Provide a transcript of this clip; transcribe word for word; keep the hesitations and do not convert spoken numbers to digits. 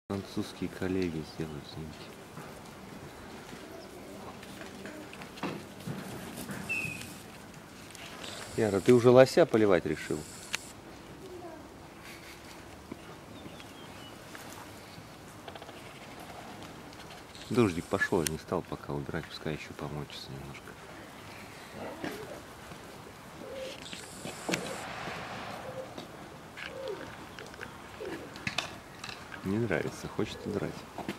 Французские коллеги сделают снимки. Яра, ты уже лося поливать решил? Дождик пошел, я не стал пока убирать, пускай еще помочится немножко. Не нравится, хочет удрать.